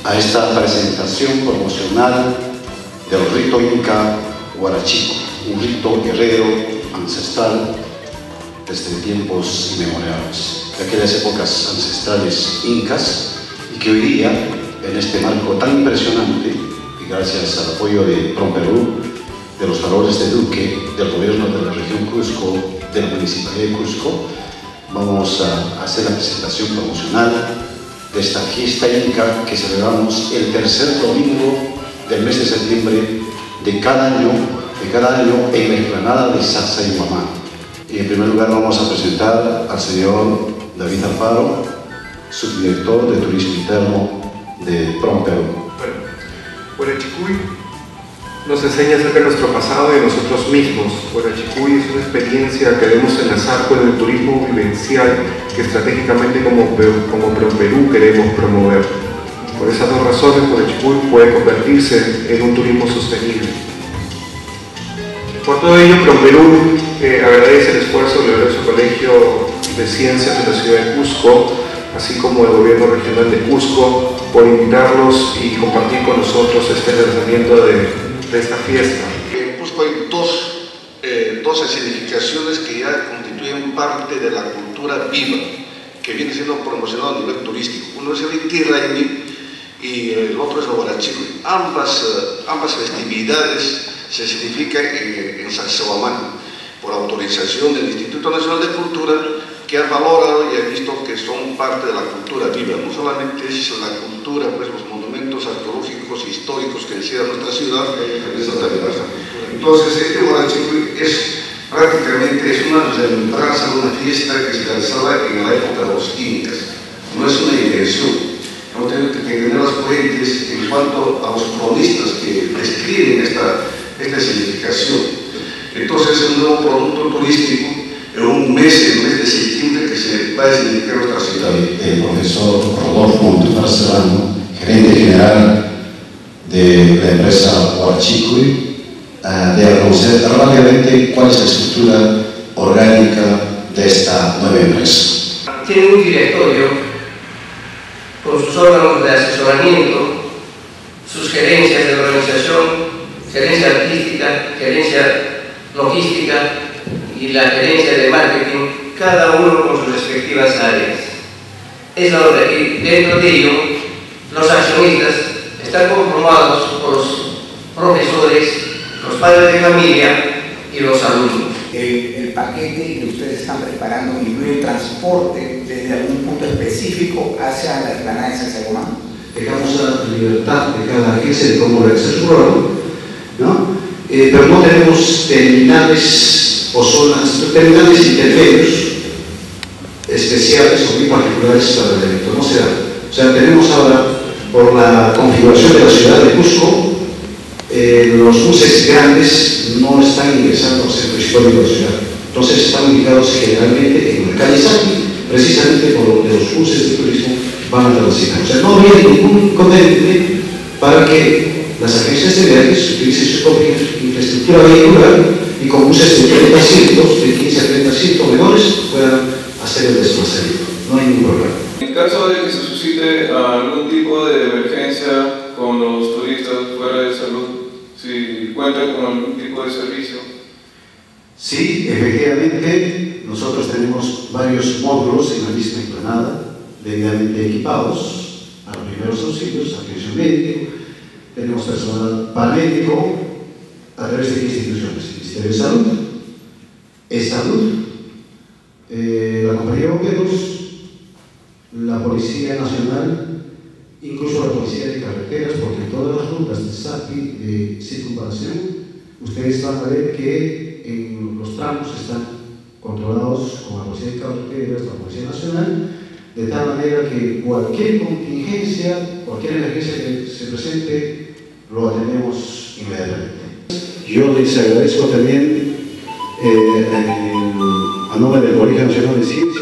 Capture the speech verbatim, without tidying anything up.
a esta presentación promocional del rito inca huarachico, un rito guerrero ancestral desde tiempos inmemoriales, de aquellas épocas ancestrales incas, y que hoy día, en este marco tan impresionante, y gracias al apoyo de PROMPERÚ, de los valores de Duque, del gobierno de la región Cusco, de la Municipalidad de Cusco, vamos a hacer la presentación promocional de esta fiesta inca que celebramos el tercer domingo del mes de septiembre de cada año, de cada año en la explanada de Sacsayhuamán. Y en primer lugar vamos a presentar al señor David Alfaro, subdirector de Turismo Interno de PROMPERÚ. Bueno, Huarachicuy nos enseña acerca de nuestro pasado y de nosotros mismos. Huarachicuy es una experiencia que debemos enlazar con el turismo vivencial que estratégicamente como, como PROMPERÚ queremos promover. Por esas dos razones, Huarachicuy puede convertirse en un turismo sostenible. Por todo ello, PROMPERÚ eh, agradece el esfuerzo del glorioso Colegio de Ciencias de la ciudad de Cusco, así como el gobierno regional de Cusco, por invitarlos y compartir con nosotros este lanzamiento de, de esta fiesta. En Cusco hay dos, eh, dos escenificaciones que ya constituyen parte de la cultura viva, que viene siendo promocionado a nivel turístico. Uno es el Inti Raymi y el otro es el Huarachicuy. Ambas, eh, ambas festividades se escenifican en, en Sacsayhuamán por autorización del Instituto Nacional de Cultura, que ha valorado y ha visto que son parte de la cultura viva. No solamente es la cultura, pues los monumentos arqueológicos e históricos que encierra nuestra ciudad, sino también nuestra cultura. Entonces, este Huarachicuy es prácticamente es una remembranza de una fiesta que se realizaba en la época de los incas. No es una invención. No tenemos que tener las fuentes en cuanto a los cronistas que describen esta, esta significación. Entonces, es un nuevo producto turístico en un mes, el mes de septiembre, que se va a significar nuestra ciudad. El profesor Rodolfo Montúfar Serrano, gerente general de la empresa Huarachicuy, uh, de conocer rápidamente cuál es la estructura orgánica de esta nueva empresa. Tiene un directorio con sus órganos de asesoramiento, sus gerencias de organización, gerencia artística, gerencia logística y la gerencia de marketing, cada uno con sus respectivas áreas. Es la hora que dentro de ello los accionistas están conformados por los profesores, los padres de familia y los alumnos. El, el paquete que ustedes están preparando incluye el transporte desde algún punto específico hacia la explanada de Sacsayhuamán. Dejamos la libertad de cada agencia de cómo realizar su rol, ¿no? Eh, pero no tenemos terminales o zonas, terminales intermedios especiales o muy particulares para el evento, no se da. O sea, tenemos ahora, por la configuración de la ciudad de Cusco, eh, los buses grandes no están ingresando al centro histórico de la ciudad. Entonces están ubicados generalmente en la calle Saki, precisamente por donde los buses de turismo van a transitar. O sea, no había ningún inconveniente para que las agencias de viajes utilicen su propia infraestructura vehicular y con buses de treinta asientos, de quince a treinta asientos menores, puedan hacer el desplazamiento. No hay ningún problema. En caso de que se suscite algún tipo de emergencia con los turistas fuera de salud, si cuentan con algún tipo de servicio. Sí, efectivamente, nosotros tenemos varios módulos en la misma explanada, debidamente equipados a los primeros auxilios, atención médica. Tenemos personal paramédico a través de qué instituciones: el Ministerio de Salud, E-Salud, eh, la Compañía de Bomberos, la Policía Nacional, incluso la Policía de Carreteras, porque en todas las rutas de SAPI de circunvalación, ustedes van a ver que en los tramos están controlados con la Policía de Carreteras, la Policía Nacional, de tal manera que cualquier contingencia, cualquier emergencia que se presente, lo atendemos inmediatamente. Yo les agradezco también eh, en, a nombre del Colegio Nacional de Ciencias